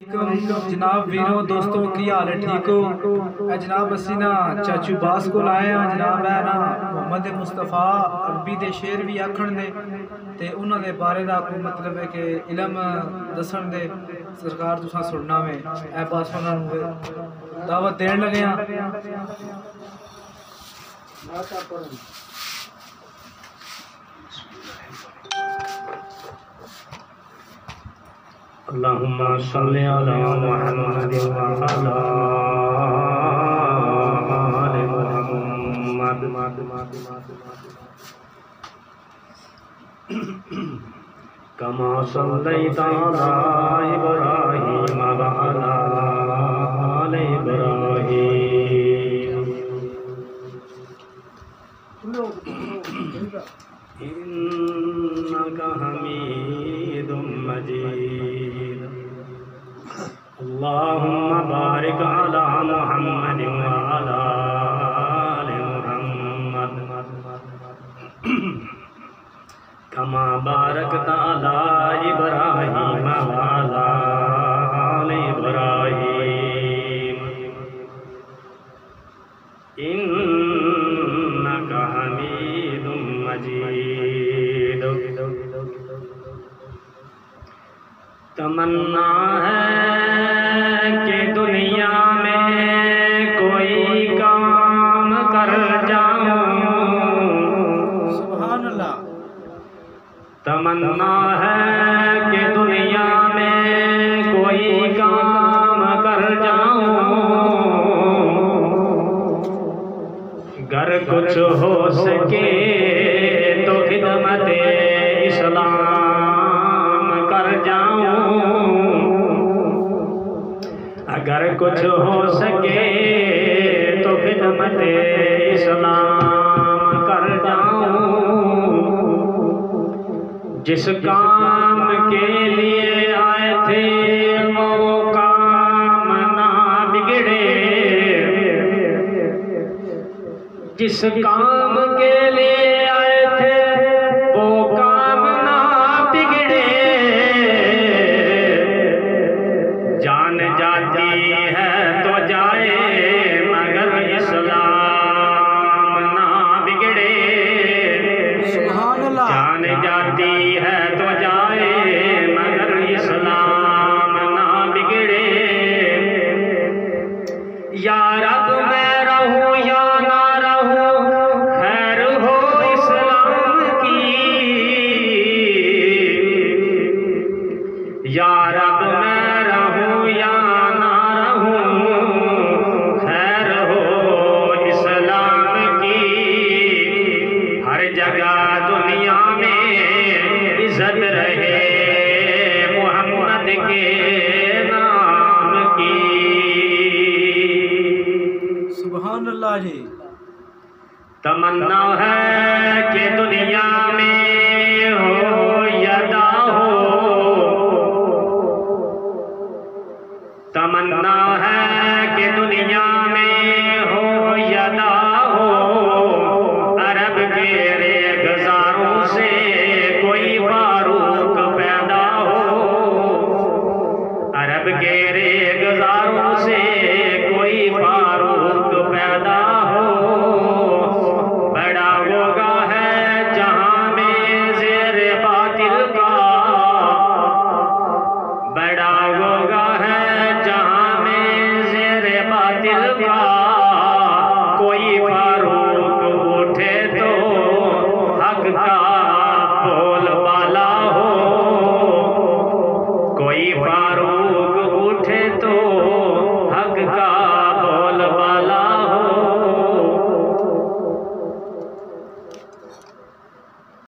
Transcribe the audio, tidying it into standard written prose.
जनाब वीरों दोस्तों की हाल है ठीक हो। जनाब असी ना चाचू बास को आए हैं। जनाब है ना मोहम्मद मुस्तफा अरबी के शेर भी आखण दे ते उन्होंने बारे का कोई मतलब है कि इलम दसन दे सरकार तुसा सुनना में ए बस उन्होंने दावत देन लगे हैं। अल्लाहुम्मा सल्लि अला मुहम्मद व अला आलि मुहम्मद कमा सल्लैता अला इब्राहीम व अला आलि इब्राहीम इन्नका हमीदुम मजीद। अल्लाहुम्मा बारिक अला मुहम्मद व अला आलि मुहम्मद कमा बारकता अला इब्राहीम व अला आलि इब्राहीम इन्नका हमीदुम मजीद। तमन्ना है कि दुनिया में कोई काम कर जाऊं। सुभान अल्लाह। तमन्ना है कि दुनिया में कोई काम कर जाऊं। अगर कुछ हो सके तो खिदमत इस्लाम कर जाऊं। अगर कुछ हो सके तो खिदमत इस्लाम कर जाऊं। जिस काम के लिए आए थे वो काम ना बिगड़े। जिस काम के लिए आए थे वो काम ना बिगड़े। जान जाती है तो जाए मगर इस्लाम ना बिगड़े। सुभान अल्लाह। जान जाती है तो जाए मगर इस्लाम ना बिगड़े। या रब मैं रहूं या ना खैर हो इस्लाम की। या रब मैं रहूं या ना रहूं खैर हो इस्लाम की। हर जगह दुनिया में इज्जत रहे मोहम्मद के नाम की। सुभान अल्लाह जी। तमन्ना है कि दुनिया में हो या ना हो। तमन्ना है कि दुनिया में हो या ना हो। अरब के रेगज़ारों से कोई फारूक पैदा हो। अरब के रेगज़ारों से